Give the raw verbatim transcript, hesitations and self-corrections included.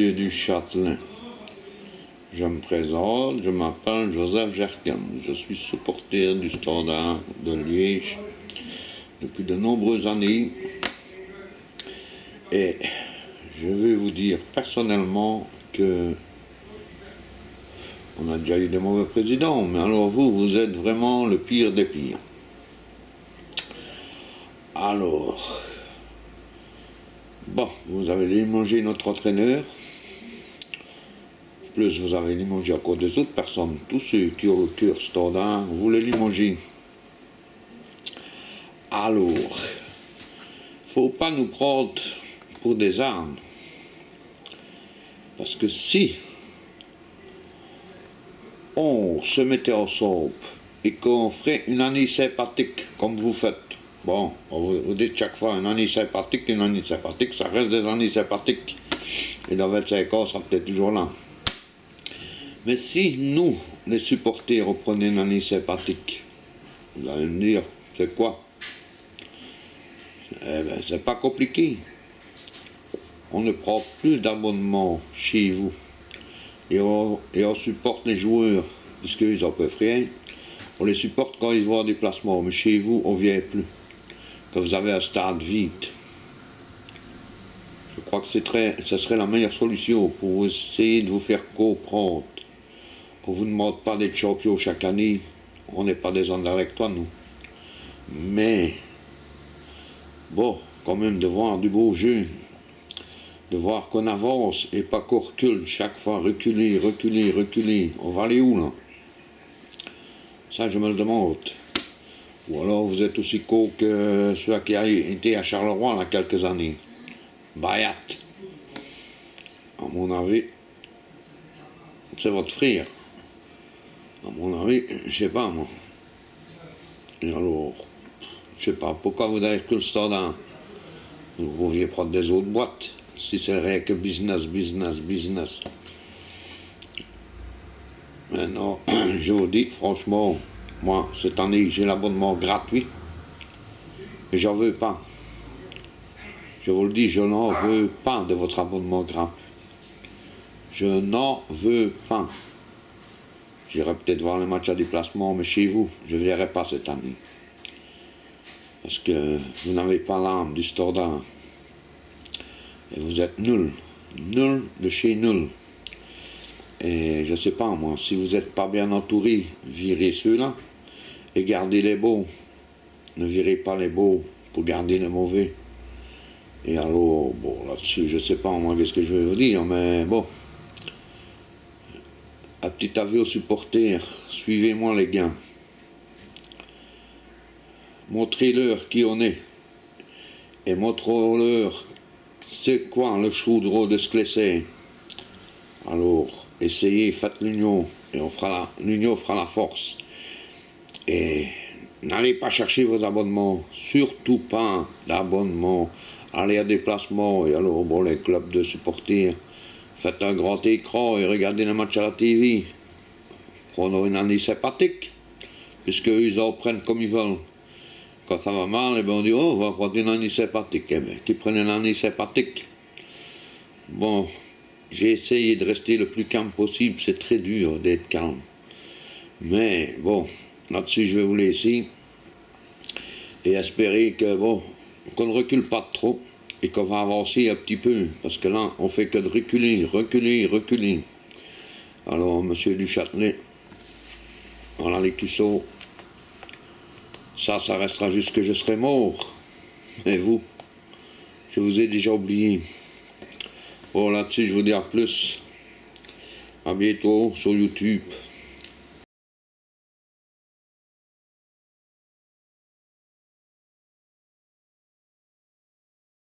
Monsieur du Châtelain. Je me présente, je m'appelle Joseph Jerken. Je suis supporter du Standard de Liège depuis de nombreuses années. Et je vais vous dire personnellement que on a déjà eu des mauvais présidents, mais alors vous, vous êtes vraiment le pire des pires. Alors, bon, vous avez limogé notre entraîneur, plus vous avez limogé encore des autres personnes, tous ceux qui ont le cœur Standard, vous les limogez. Alors, faut pas nous prendre pour des ânes, parce que si on se mettait ensemble et qu'on ferait une année sympathique, comme vous faites, bon, vous, vous dites chaque fois une année sympathique, une année sympathique, ça reste des années sympathiques, et dans vingt-cinq ans, ça sera peut-être toujours là. Mais si nous, les supporters, on prenait une année sympathique, vous allez me dire, c'est quoi? Eh bien, c'est pas compliqué. On ne prend plus d'abonnement chez vous. Et on, et on supporte les joueurs, puisqu'ils n'en peuvent rien. On les supporte quand ils vont en déplacement. Mais chez vous, on ne vient plus. Quand vous avez un stade vide. Je crois que c'est très, ce serait la meilleure solution pour essayer de vous faire comprendre. On ne vous demande pas d'être champion chaque année. On n'est pas des Anderlecht, toi, nous. Mais, bon, quand même de voir du beau jeu. De voir qu'on avance et pas qu'on recule chaque fois, reculer, reculer, reculer. On va aller où là? Ça je me le demande. Ou alors vous êtes aussi con que celui qui a été à Charleroi il y a quelques années. Bayat. À mon avis, c'est votre frère. À mon avis, je sais pas moi. Et alors, je sais pas, pourquoi vous avez pris le Standard? Vous pouviez prendre des autres boîtes. Si c'est rien que business, business, business. Maintenant, je vous dis, franchement, moi, cette année, j'ai l'abonnement gratuit. Et j'en veux pas. Je vous le dis, je n'en veux pas de votre abonnement gratuit. Je n'en veux pas. J'irai peut-être voir les matchs à déplacement, mais chez vous, je ne verrai pas cette année. Parce que vous n'avez pas l'âme du Standard. Et vous êtes nul, nul de chez nul. Et je ne sais pas moi, si vous n'êtes pas bien entouré, virez ceux-là et gardez les beaux. Ne virez pas les beaux pour garder les mauvais. Et alors, bon là-dessus, je ne sais pas moi qu'est-ce que je vais vous dire, mais bon. Un petit avis aux supporters, suivez-moi les gars. Montrez-leur qui on est. Et montrez-leur c'est quoi le choudreau de Sclesset. Alors, essayez, faites l'union, et on fera la, l'union fera la force. Et n'allez pas chercher vos abonnements, surtout pas d'abonnements. Allez à déplacement, et alors, bon, les clubs de supporters, faites un grand écran et regardez les matchs à la T V. Prenons une année sympathique, puisqu'ils en prennent comme ils veulent. Quand ça va mal, eh bien on dit, oh, on va prendre une année sympathique. Eh bien, qui prennent une année sympathique. Bon, j'ai essayé de rester le plus calme possible. C'est très dur d'être calme. Mais, bon, là-dessus, je vais vous laisser. Et espérer que, bon, qu'on ne recule pas trop. Et qu'on va avancer un petit peu. Parce que là, on fait que de reculer, reculer, reculer. Alors, monsieur du Châtelet, voilà les Cusseaux. Ça, ça restera jusque je serai mort. Et vous, je vous ai déjà oublié. Bon, là-dessus, je vous dis à plus. À bientôt sur YouTube.